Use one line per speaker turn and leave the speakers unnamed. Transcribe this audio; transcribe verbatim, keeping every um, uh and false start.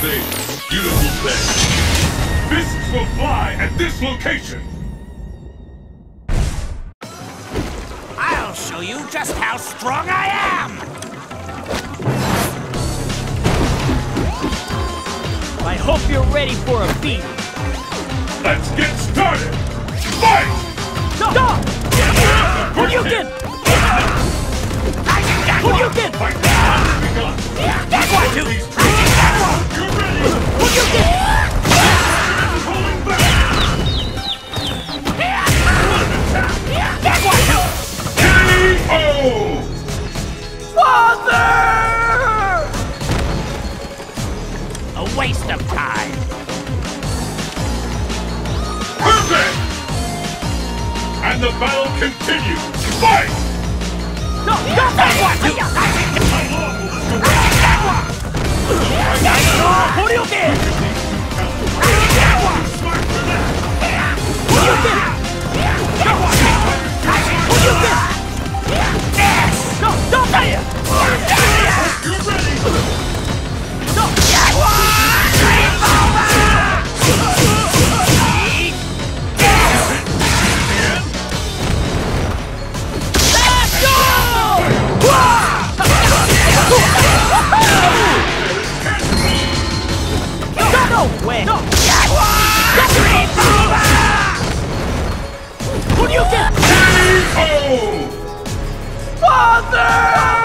Activate beautiful play. Fists will fly at this location.
I'll show you just how strong I am!
I hope you're ready for a beat.
Let's get started! Fight!
Stop! Stop! Gadoken! Gadoken!
That's one, two!
You're ready!
Gadoken!
Pulling back!
That's one, two!
K O!
Father!
A waste of time.
Perfect! And the battle continues. Fight!
No! Stop!
That's one, two!
How long will this go on?
That one!
Gadoken!
That one!
Smart for that!
Gadoken!
That one!
Gadoken!
Yes!
No! Stop there!
You're ready!
No!
That one! Game over! Yes!
Let's go! No way! No!
That one! Game over!
Gadoken!
K O!
Father!